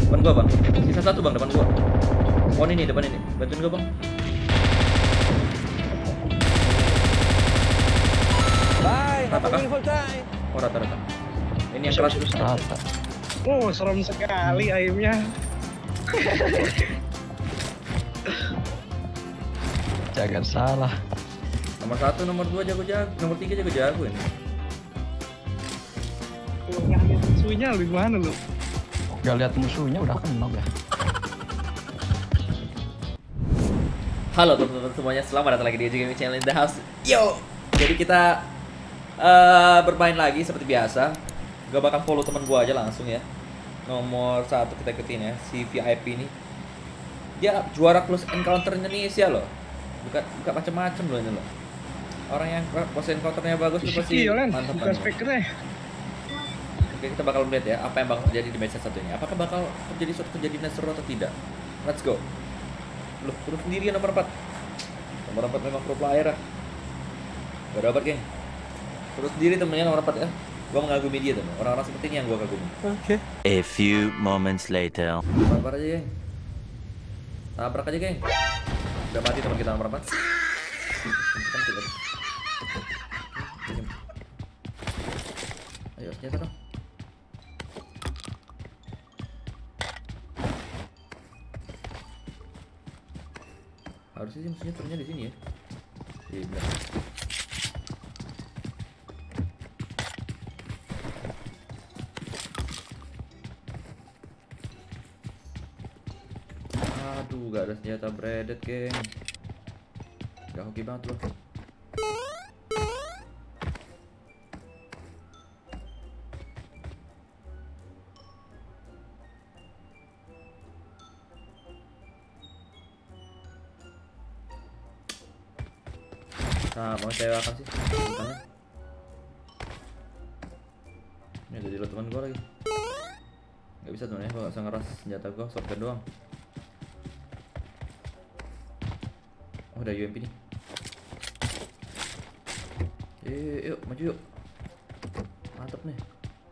Depan gua bang. Sisa satu bang depan gua. Pohon ini depan ini. Bantuin gua bang. Bye, have a Rata kah? beautiful time. Oh rata-rata. Ini yang keras terus. Rata. Oh, serem sekali aimnya. Jangan salah. Nomor 1, nomor 2 jago-jago, nomor 3 jago-jago ini. Tuh, yang musuhnya lu gimana lu? Gak lihat musuhnya udah kenal ya. Halo teman-teman semuanya, selamat datang lagi di Gaming Channel in the house. Yo, jadi kita bermain lagi seperti biasa. Gak bakal follow teman gua aja langsung ya. Nomor 1 kita ikutin ya, si VIP ini. Dia juara close encounter Indonesia loh. Buka macam-macam loh ini loh. Orang yang close encounternya bagus tuh pasti Iya, Len. mantap Buka kan. speakernya. Oke, kita bakal melihat ya apa yang bakal terjadi di match satu ini. Apakah bakal terjadi suatu kejadian seru atau tidak? Let's go. Loh, turun sendirian nomor 4. Nomor 4 memang pro player. Gak dapat, geng. Terus sendiri temennya nomor 4 ya. Gua mengagumi dia teman. Orang-orang seperti ini yang gua kagumi. Okay. A few moments later. Sabar aja, geng. Tabrak aja, geng. Udah mati teman kita nomor 4. Ayo, senjata dong. Harusnya sih musuhnya turunnya di sini ya. Di belakang. Aduh, gak ada senjata bredet, geng. Gak hoki banget loh. Nah, mau saya akan sih bukannya. Ini ada di lo teman gue lagi. Gak bisa temen ya, gue gak bisa ngeras senjata gue, shotgun doang. Oh, ada UMP nih. Yuk, maju yuk. Mantap nih.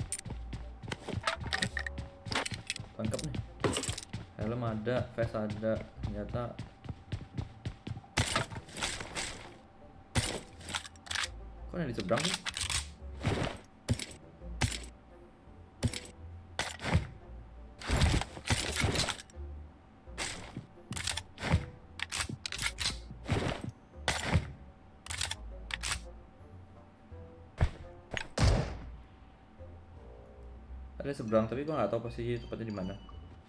Lengkap nih. Helm ada, vest ada, senjata. Kok ada di seberang sih? Ada seberang tapi gua nggak tahu posisi tepatnya di mana.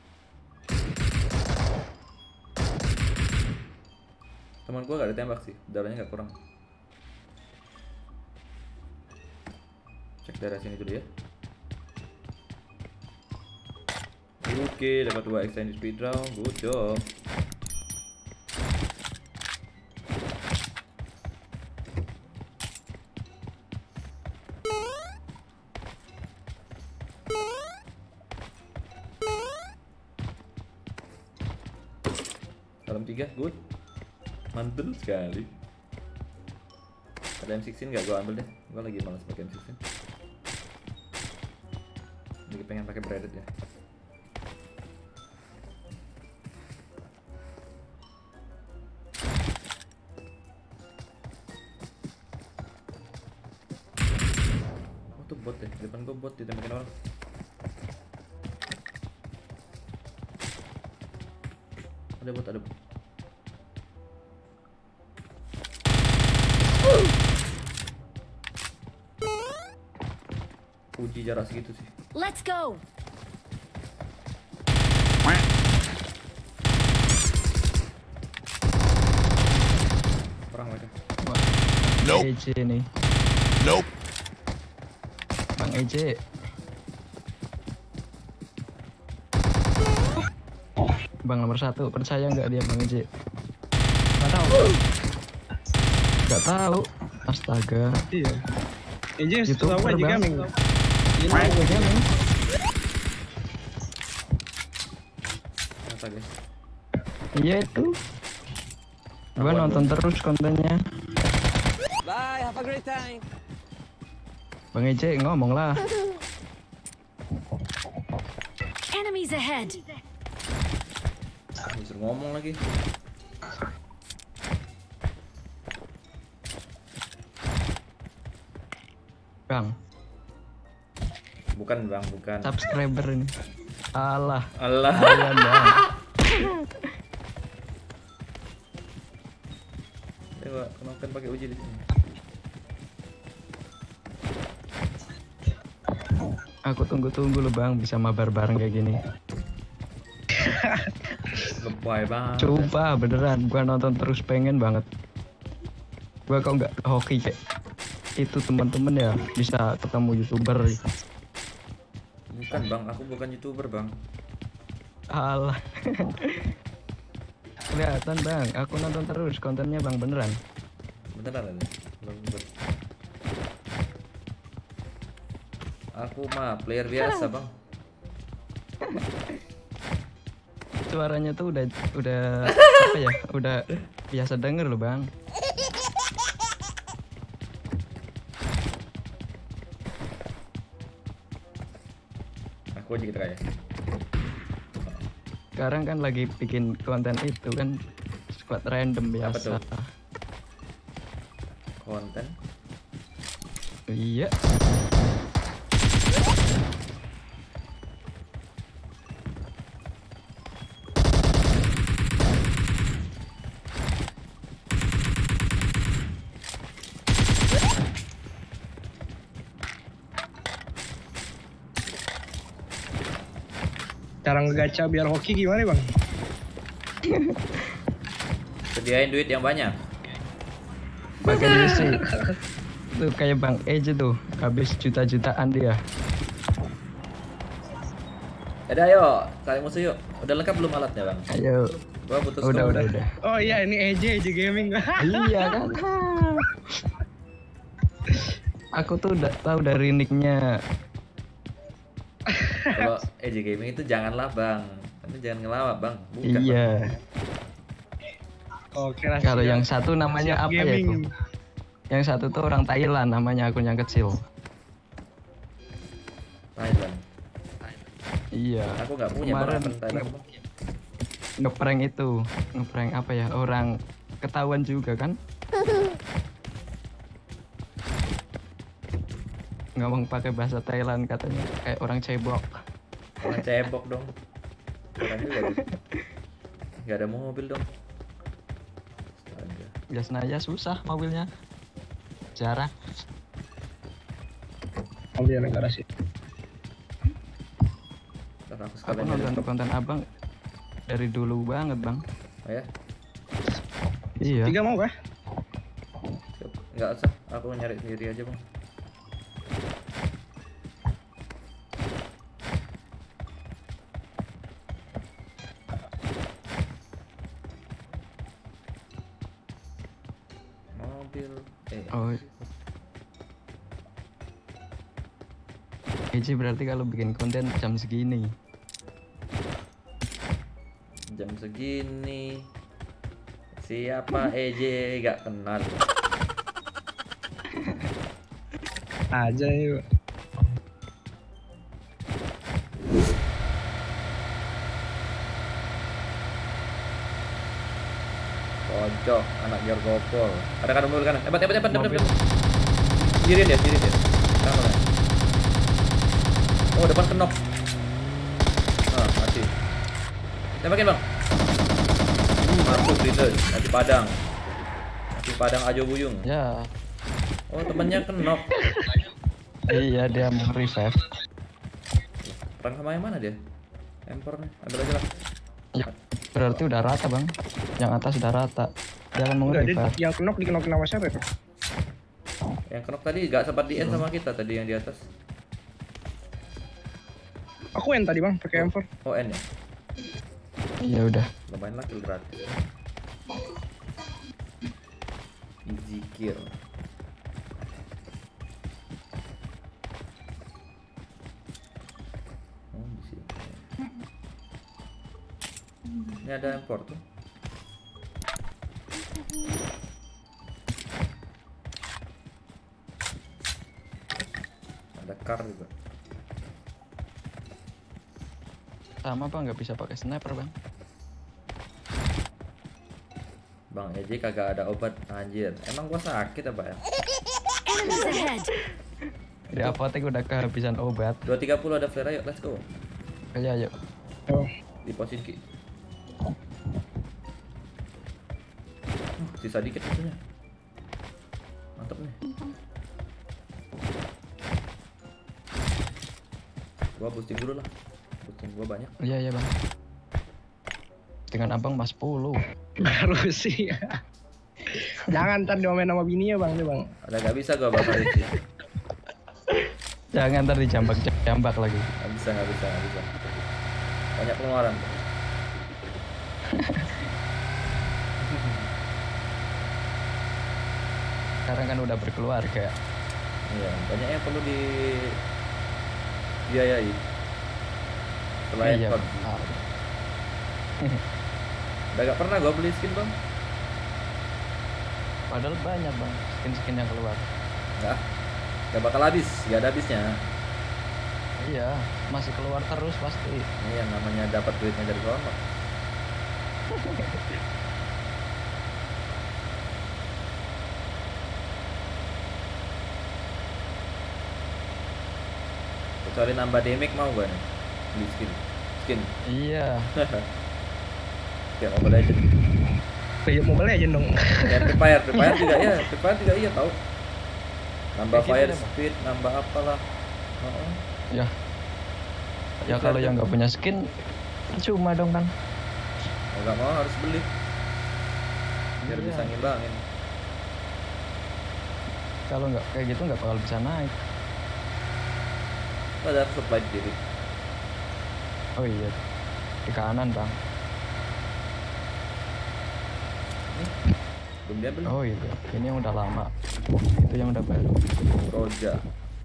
Teman gua gak ditembak sih, darahnya nggak kurang. Cek darah sini dulu ya. Oke, dapat 2 extended speed round, good job. Dalam 3, good. Mantul sekali. Ada M16 nggak? Gua ambil deh. Gua lagi malas pakai M16. Lagi pengen pakai breaded ya. Oh tuh bot deh. Depan gua bot ditembakin orang. Ada bot, ada bot. Uji jarak segitu sih. Let's go. Perang mereka. Nope. EJ nih. Nope. Bang EJ. Bang nomor 1, percaya nggak dia Bang EJ? Nggak tahu. Nggak tahu. Astaga. Iya. Ini YouTuber, tahu aja Bang. gaming. Masa guys. Iya itu. Gua nonton terus kontennya. Bye, have a great time. Bang EJ ngomong lah. Enemies ahead. Disuruh ngomong lagi. Bang, Bukan bang, bukan. subscriber ini. Alah, Allah. kalian bang. Coba kenalkan pakai uji di sini. Aku tunggu-tunggu loh bang, bisa mabar bareng kayak gini. Lebay banget. Coba beneran, gua nonton terus pengen banget. Gua kok nggak hoki kayak itu teman-teman ya bisa ketemu youtuber. Bukan bang, aku bukan youtuber bang. Alah. Kelihatan bang, aku nonton terus kontennya bang beneran. Beneran ada. Aku mah player biasa bang. Suaranya tuh udah apa ya? Udah biasa denger loh bang. Aku aja gitu kayak. Sekarang kan lagi bikin konten itu kan squad random Apa biasa. tuh? Konten. Iya. Cara ngegacha biar hoki gimana bang? Sediain duit yang banyak. Pakai DC. Tuh kayak Bang Eje tuh, habis juta-jutaan dia. Ada ayo, saling musuh yuk. Udah lengkap belum alatnya bang? Ayo. Gua butuh Udah. Oh iya ini EJ Gaming. Iya kan. Aku tuh udah tahu dari nicknya. Kalau EJ Gaming itu janganlah bang. Tapi jangan ngelawak bang. Bukan, Iya. Oke lah. Kalau yang satu namanya Siap apa ya itu? gaming. Yang satu tuh orang Thailand, namanya akun yang kecil. Bang. Thailand. Iya. Aku nggak punya bang. Kemarin Akun Thailand. Bang. ngeprank itu, ngeprank apa ya? Orang ketahuan juga kan? Ngomong pakai bahasa Thailand katanya, kayak orang cebok. Orang cebok dong. Keren juga tuh. Nggak ada mobil dong. Astaga. Biasanya aja susah mobilnya. Jarang. Mobil negara sih. Ntar aku Aku sekalian nonton nyari konten abang dari dulu banget bang. Oh ya? Iya. 3 mau kah? Nggak usah. Aku nyari sendiri aja bang. Mobil. Oh. Eji berarti kalau bikin konten jam segini. Jam segini. Siapa EJ gak kenal. Aja yuk. Pojok anak Jorgopol. Ada kan mobil kanan. Hebat. Mobil. Kirin dia. Kanan mana? Oh, depan kenok. Ah, mati. Tembakin, Bang. Masuk gitu. Nasi Padang Ajo Buyung. Ya. Oh, temannya kenok. Iya dia mau revive. Perang sama yang mana dia? Empornya. Ambil aja lah. Ya, berarti udah rata bang. Yang atas udah rata. Jangan mau Enggak, dia revive. yang kenok dikenokin sama siapa itu? Yang kenok tadi gak sempat di end sama kita tadi yang di atas. Aku yang tadi bang, pakai M4. Oh, end ya? Ya udah. Lumayan lah kill gratis. Easy kill. Oh, di sini. Ini ada import tuh. Ada car juga. Sama bang nggak bisa pakai sniper bang. Bang EJ kagak ada obat anjir. Emang gua sakit apa ya? Enemies ahead. Di apotek udah kehabisan obat. 230 ada flare, ayo let's go. Ayo. Oh, Di posisi. Sisa dikit itunya. Mantap nih. Gua boosting dulu lah. Boosting gua banyak. Iya bang. Dengan abang mas 10. harus sih. Jangan ntar diomen sama bini ya bang, nih bang. Ada gak bisa gua bakar itu. Jangan ntar dijambak lagi. Gak bisa. Banyak pengeluaran. Sekarang kan udah berkeluarga. Iya, banyak yang perlu dibiayai. Selain Iya. PUBG. Udah gak pernah gua beli skin bang. Padahal banyak bang skin yang keluar. Gak bakal habis, gak ada habisnya. Iya, masih keluar terus pasti. Ini yang namanya dapat duitnya dari sono. Kecuali nambah damage mau gak nih? Beli skin. Iya. Kayak Mobile Legends. Kayak Mobile Legends dong. Kayak Free Fire juga iya tahu. Nambah Kayak gitu fire deh, Bang. speed, nambah apalah. Oh. Ya. Ya kalau yang nggak punya skin cuma dong bang. Mau gak mau harus beli biar Iya. bisa ngimbangin. Kalau nggak kayak gitu nggak bakal bisa naik. Ada supply di kiri. Oh iya, di kanan bang. Belum dia beli. Oh iya, ini yang udah lama. Itu yang udah baru. Roja.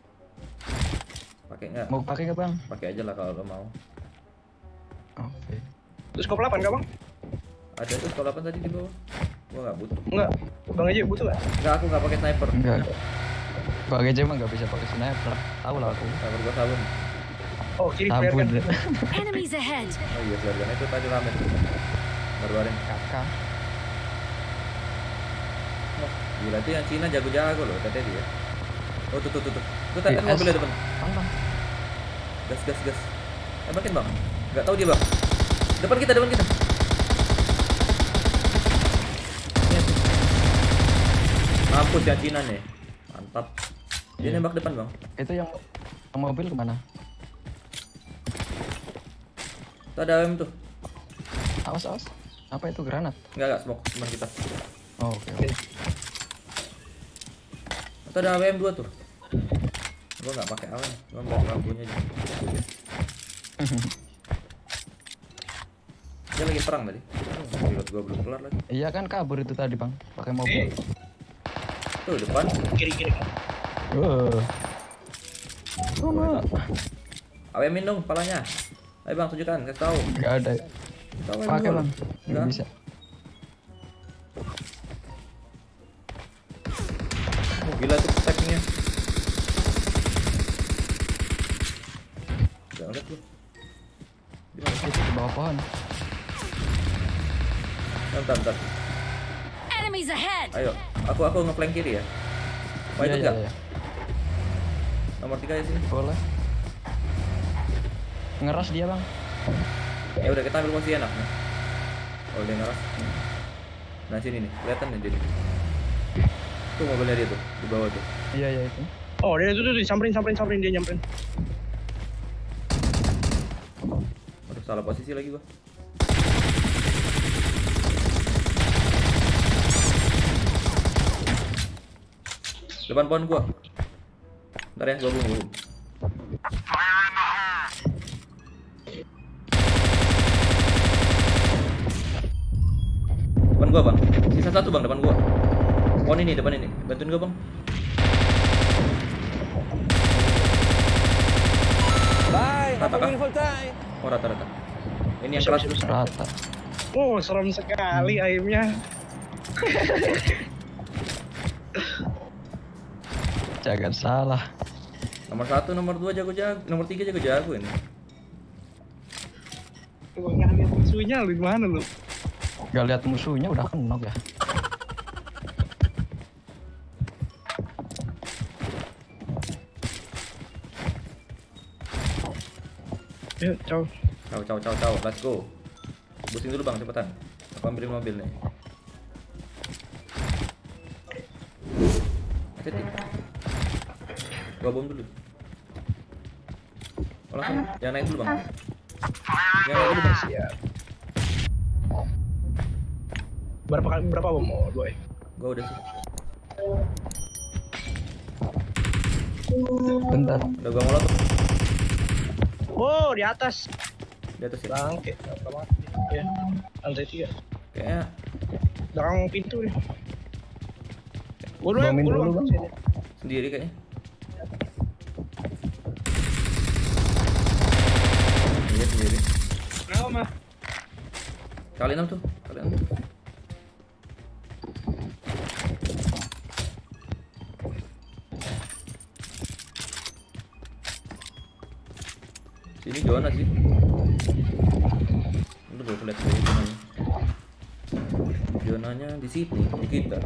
Pakai nggak? Mau pakai nggak bang? Pakai aja lah kalau lo mau. Oke. Terus skop 8 nggak bang? Ada tuh sekolah apa tadi di bawah? Gua nggak butuh. Enggak. Bang aja butuh nggak? Nggak, aku nggak pakai sniper. Enggak. Pakai aja mah nggak bisa pakai sniper. Tahu lah aku. Sniper gua sabun. Oh kiri flare Sabun. kan. Enemies ahead. Oh iya, keluarga itu tadi rame. Baru ada. Kakak. Gila tuh yang Cina jago-jago loh kata dia. Oh tuh. Tuh tadi Yes. mobilnya depan. Bang. Gas. Makin bang. Nggak tahu dia bang. Depan kita. Mampus yang Cina nih. Mantap. Dia Iya. nembak depan bang. Itu yang mobil kemana? Tuh ada AWM tuh. Awas. Apa itu granat? Enggak smoke teman kita. Oh, oke. Tuh ada AWM 2 tuh. Gua nggak pakai AWM. Gua mau lampunya aja. Dia lagi perang tadi. Pilot gua belum kelar lagi. Iya kan kabur itu tadi bang, pakai mobil. Tuh depan. Kiri. AWM-in dong kepalanya. Ayo bang tunjukkan, kasih tahu. Nggak ada. Tahu AWM Pakai gua. bang, nggak Nggak. bisa. Oh, gila tuh stackingnya. Jangan lihat lu. Di mana sih? Itu di bawah pohon. Bentar. Enemies ahead. Ayo, aku ngeflank kiri ya. Mau ikut nggak? Iya. Nomor 3 ya sini. Boleh. Ngeras dia bang. Ya udah kita ambil posisi enak nih. Oh dia ngeras. Nah sini nih, kelihatan nih jadi. Tuh mobilnya dia tuh di bawah tuh. Iya itu. Oh dia tuh samperin dia nyamperin. Aduh salah posisi lagi gua. Depan pohon gua. Bentar ya, gua bung. Depan gua bang, sisa satu bang depan gua. Pohon ini depan ini, bantuin gua bang. Bye. Have Rata a kah? beautiful time. Oh rata-rata. Ini yang keras. Rata. Oh serem sekali aimnya. Jangan salah. Nomor 1, nomor 2 jago-jago, nomor 3 jago-jago ini. Gua ngeliat musuhnya lu di mana lu? Gak lihat musuhnya udah kenok ya. Yuk, cow. Ciao, let's go. Busing dulu bang, cepetan. Aku ambilin mobil nih. Hati-hati. Gua bom dulu. Oh, langsung, jangan naik dulu bang. Jangan naik dulu bang. Siap. Berapa bom? Oh, 2 ya. Gua udah sih. Bentar. Udah gua molotov Oh, di atas. di atas ya. Bangke. Apa banget. Ya. Lantai 3. Kayaknya Belakang pintu nih. Bombin dulu, Bang. Sini. sendiri kayaknya. Iya sendiri. Kenapa, mah? Kali 6 tuh, kali 6 tuh. Sini zona sih. Udah gue lihat dulu zonanya. Zonanya di sini, di kita.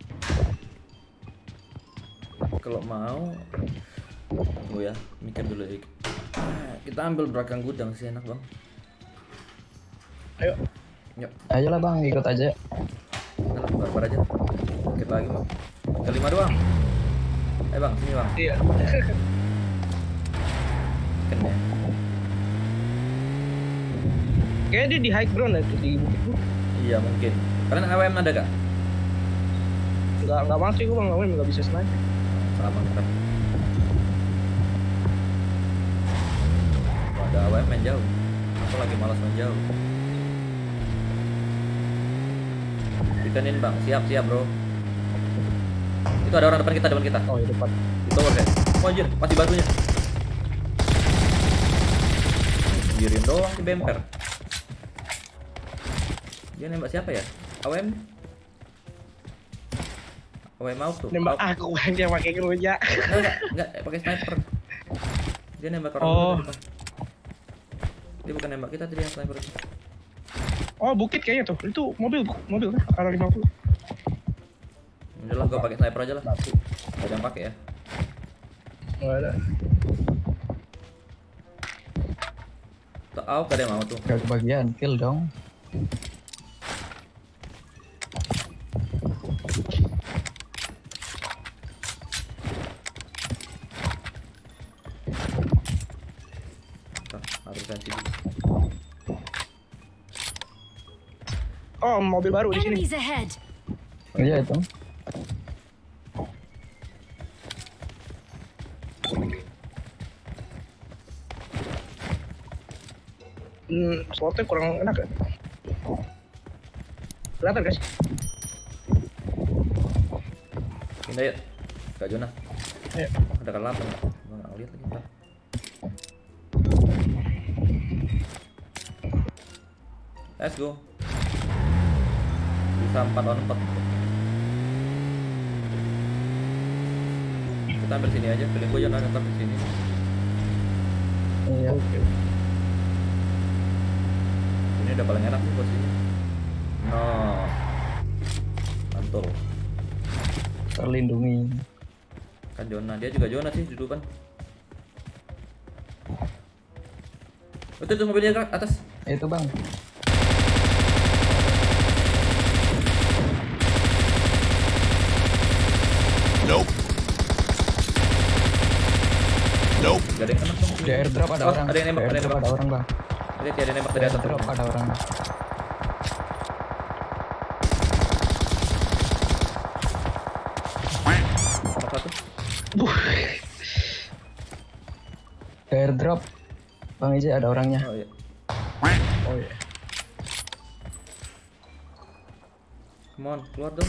Kalau mau, tunggu ya, mikir dulu ya. Kita ambil belakang gudang sih enak bang. Ayo. Yuk, Ayolah bang, ikut aja. enak barbar aja. Kita lagi bang. Kelima doang. Bang, sini bang. Iya. Kan ya. Kayaknya dia di high ground ya, di bukit gua. Iya mungkin. Kalian AWM ada gak? Enggak masih gua nggak bisa sniper. Sama kita. Kalau ada AWM main jauh. Aku lagi malas main jauh. Ditenin bang, siap bro. Itu ada orang depan kita. Oh, di depan. Di tower kayak. Oh anjir, pasti batunya. Sendirian doang di bemper. Dia nembak siapa ya? AWM? AWM auto. Nembak aku aja pakai keruja. Enggak, pakai sniper. Dia nembak orang Oh. dulu tadi, Bang. Dia bukan nembak kita tadi yang sniper itu. Oh, bukit kayaknya tuh. Itu mobil kan? Arah 50. Udah lah, gua pakai sniper aja lah. Gak ada yang pakai ya. Enggak ada. Tahu gak ada yang mau tuh. Gak kebagian, kill dong. Harus sensitif. Oh, mobil baru di sini. Enemies ahead. Iya itu. Slotnya kurang enak ya. Kelihatan guys. Pindah yuk. Kak Jonah. Ayo. Ada K8 nggak? Gua nggak ngeliat lagi ntar. Let's go. Bisa 4 on 4. Kita ambil sini aja. Pilih gua jangan ntar di sini. Iya. Oke. Ini udah paling enak nih posisinya. No. Mantul. Terlindungi. Kan Jonah, dia juga Jonah sih di depan. Betul tuh mobilnya ke atas. Itu bang. Nope. Nope. Gak ada yang kena dong. Di airdrop ada Oh, orang. ada yang nembak, Di ada yang airdrop nembak. ada orang bang. Lihat dia ada yang nembak Di dari atas. airdrop ada orang. Nomor satu. Di airdrop. Bang Ije ada orangnya. Oh iya. Oh iya. Come on, keluar dong.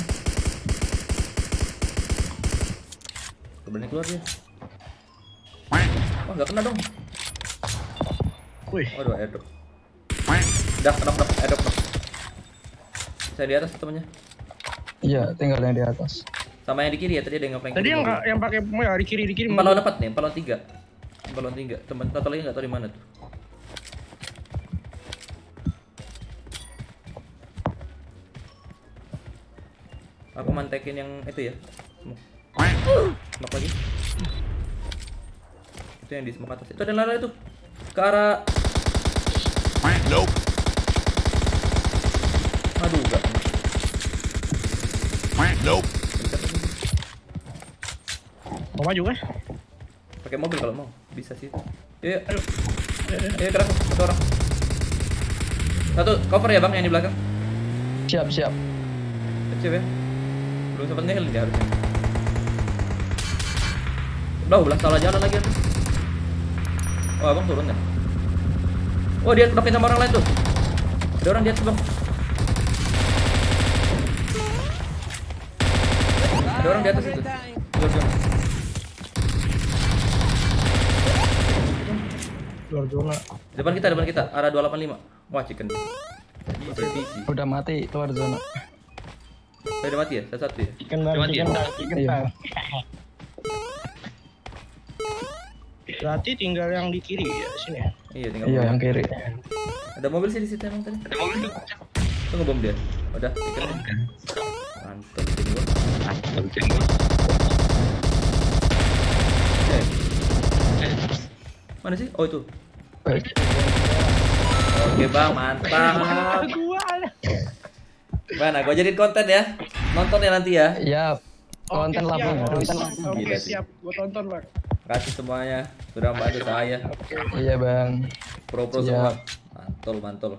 Berani keluar dia. Wah, nggak kena dong. Wih. Waduh, airdrop. Dah, knock, airdrop knock. Saya di atas temennya. Iya, tinggal yang di atas. Sama yang di kiri ya, tadi ada yang ngeflank. Tadi yang pakai di kiri 4 lawan 4 nih, 4 lawan 3. 4 lawan 3. Temen satu lagi nggak tahu di mana tuh. Aku mantekin yang itu ya. Smoke lagi. Itu yang di smoke atas. Itu ada yang lari itu. Ke arah. Nope. Aduh, enggak. Nope. Mau maju kan? Pakai mobil kalau mau. Bisa sih. Yuk. Ayo gerak satu orang. Satu cover ya Bang yang di belakang. Siap. Siap ya. Belum sempat ngeheal dia harusnya. Udah salah jalan lagi. Oh Abang turun ya. Oh dia knock-in sama orang lain tuh. Ada orang di atas Bang. Ada orang di atas itu. Luar zona. Depan kita, arah 285. Wah, chicken. Easy. Udah mati luar zona. Udah mati ya? Satu ya? Chicken bang. Iya. Berarti tinggal yang di kiri ya sini ya. Iya, tinggal Iya mobil. yang kiri. Ada mobil sih di situ emang tadi. Ada mobil tuh. Itu ngebom dia. Udah, chicken. Mantap bikin gua. Mana sih? Oh itu. Baik. Oke Bang, mantap. Mana? Gua jadiin konten ya. Nonton ya nanti ya. Ya, konten Oke, lah siap. Bang, harus. Oke Gila sih. siap, gua tonton bang. Kasih semuanya sudah membantu saya. Iya Bang. Pro Siap. semua. Mantul.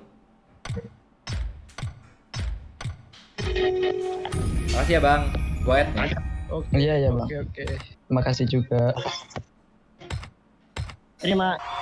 Makasih ya Bang. Gua add. Oke. Iya Bang. Oke. Terima kasih juga. Terima.